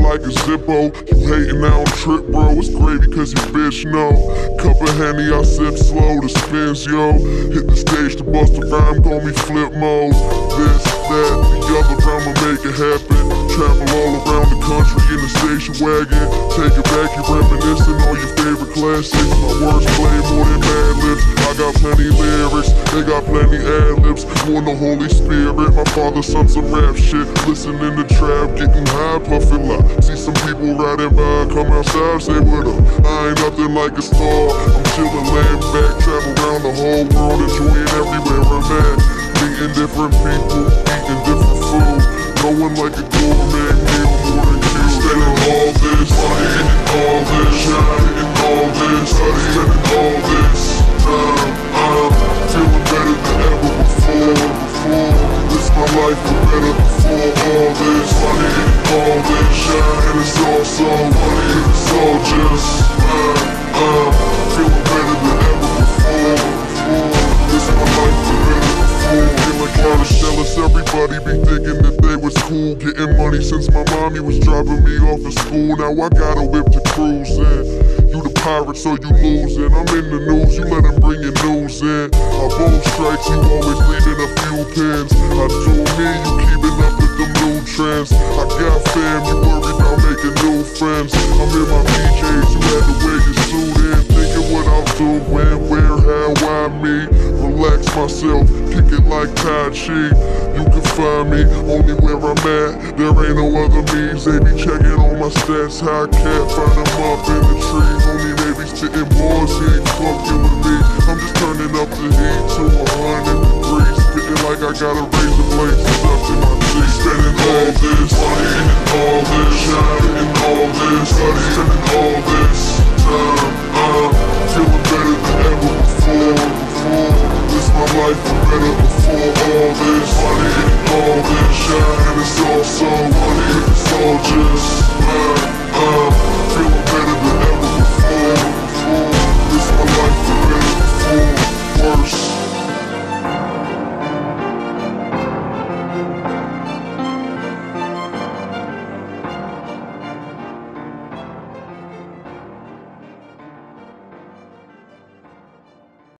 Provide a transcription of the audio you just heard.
like a Zippo. You hatin', I don't trip, bro. It's gravy cause you bitch know. Cup of Henny, I sip slow, the spins, yo. Hit the stage to bust a rhyme, call me Flipmode. This, that, the other drama, make it happen. Travel all around the country in the station wagon. Take it back, you reminiscing on your favorite classics. My words play more than Mad Libs. I got plenty lyrics, they got plenty ad-libs. You and the Holy Spirit, my father, son, some rap shit. Listening to trap, getting high, puffing loud. See some people riding by, come outside, say what up. I ain't nothing like a star. I'm chillin', laying back, travel around the whole world, enjoying everywhere I'm at. Meeting different people, eating different food. No one like a gourmet meal more than you. Spending all this money, hitting all this, hitting all this, spending all this time. I'm feeling better than ever before. This my life, but better before all this money, all this shine, and it's all so funny. It's all just I'm feeling better than ever before. This my life, but better before. Feel like Carter jealous, everybody be thinking that they was cool. Getting money since my mommy was dropping me off at school. Now I got a whip to cruise in. You the pirate, so you losing. I'm in the news, you let them bring your news in. I bold strikes, you always leaving a few pins. I do me, you keeping up with them new trends. I got fam, you worried about making new friends. I'm in my PJs, you had to wear your suit in. Thinking what I'll do, when, where, how, why me. Relax myself, kick it like Tai Chi. You can find me only where I'm at. There ain't no other means. They be checking on my stats. How I can't find them up in the tree. Homie, they be spitting bars. He ain't fucking with me. I'm just turning up the heat to 100 degrees. Spitting like I got a razor blade stuck in my teeth. Spending all this money, hitting all this, shining all this, spending all this time. I'm feeling better than ever before. This my life, but better before all this